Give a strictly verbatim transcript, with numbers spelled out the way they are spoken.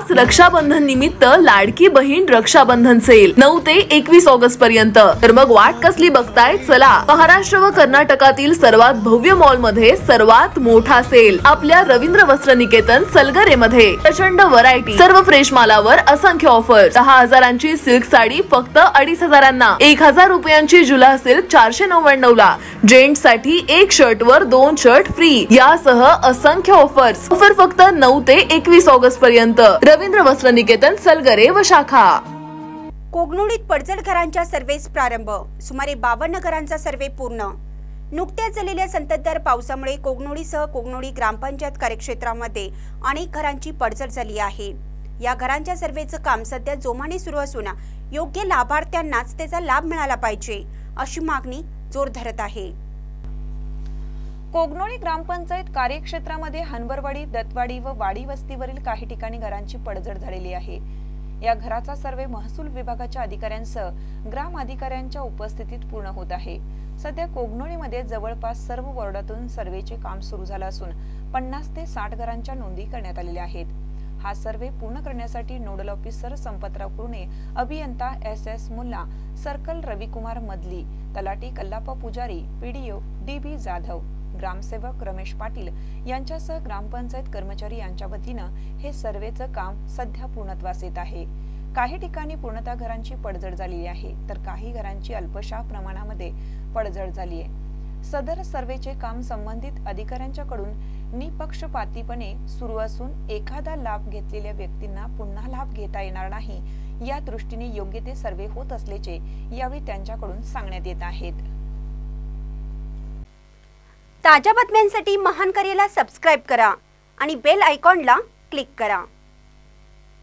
खास रक्षाबंधन निमित्त लाडकी बहीण रक्षाबंधन सेल नऊ ते एकवीस ऑगस्ट पर्यंत। तर मग वाट कसली बघताय, चला महाराष्ट्र व कर्नाटकातील सर्वात भव्य मॉल मध्ये सर्वात मोठा सेल आपल्या रवींद्र वस्त्र निकेतन सलगरे मध्ये। प्रचंड व्हरायटी, सर्व फ्रेश मालावर असंख्य ऑफर। दहा हजारांची सिल्क साडी फक्त अडीच हजारांना, एक हजार रुपयांची जुला सिल्क चारशे नव्याण्णव ला, जेंट्स साठी एक शर्ट वर दोन शर्ट फ्री यासह असंख्य ऑफर्स। ऑफर फक्त नऊ ते एकवीस ऑगस्ट पर्यंत। रवींद्र वस्त्र निकेतन सलगरे व शाखा। कोगनोळीत पडझड घरांच्या सर्व्हेस प्रारंभ, सुमारे बावन्न घरांचा सर्व्हे पूर्ण। नुकत्याच झालेल्या संततधार पावसामुळे कोगनोळीसह कोगनोळी ग्रामपंचायत कार्यक्षेत्रामध्ये अनेक घरांची पडझड झाली आहे। या घरांच्या सर्व्हेचं काम सध्या जोमाने सुरू असून योग्य लाभार्थ्यांनाच त्याचा लाभ मिळाला पाहिजे अशी मागणी जोर धरत आहे। कोगनोळी ग्रामपंचायत कार्यक्षेत्रामध्ये हनवरवाडी, दत्तवाडी व वाडी वस्तीवरील काही ठिकाणी घरांची पडझड झालेली आहे। या घराचा सर्वे महसूल विभागाच्या अधिकाऱ्यांसह ग्राम अधिकाऱ्यांच्या उपस्थितीत पूर्ण होत आहे। सध्या कोगनोळीमध्ये जवळपास सर्व वॉर्डातून सर्वेचे काम सुरू झाले असून पन्नास ते साठ घरांच्या नोंदी करण्यात आलेल्या आहेत। हा सर्वे पूर्ण करण्यासाठी नोडल ऑफिसर संपतराव कुरणे, अभियंता S S Mulla, circle Ravikumar Madli, तलाठी कल्लाप्पा पुजारी, पीडीओ डी बी जाधव, ग्रामसेवक रमेश पाटील यांच्यासह ग्रामपंचायत कर्मचारी यांच्या वतीनं हे सर्वेचं काम सध्या पूर्णत्वास येत आहे। काही ठिकाणी पूर्णतः घरांची पडझड झालेली आहे, तर काही घरांची अल्पशा प्रमाणामध्ये पडझड झाली आहे। सदर सर्वेचे काम संबंधित अधिकाऱ्यांच्याकडून निपक्षपातीपणे सुरू असून एखादा लाभ घेतलेल्या व्यक्तींना पुन्हा लाभ घेता येणार नाही या दृष्टीने योग्य ते सर्वे होत असल्याचे यावेळी त्यांच्याकडून सांगण्यात येत आहेत। ताज्या बातम्यांसाठी महान करेला सबस्क्राइब करा आणि बेल आयकॉनला क्लिक करा।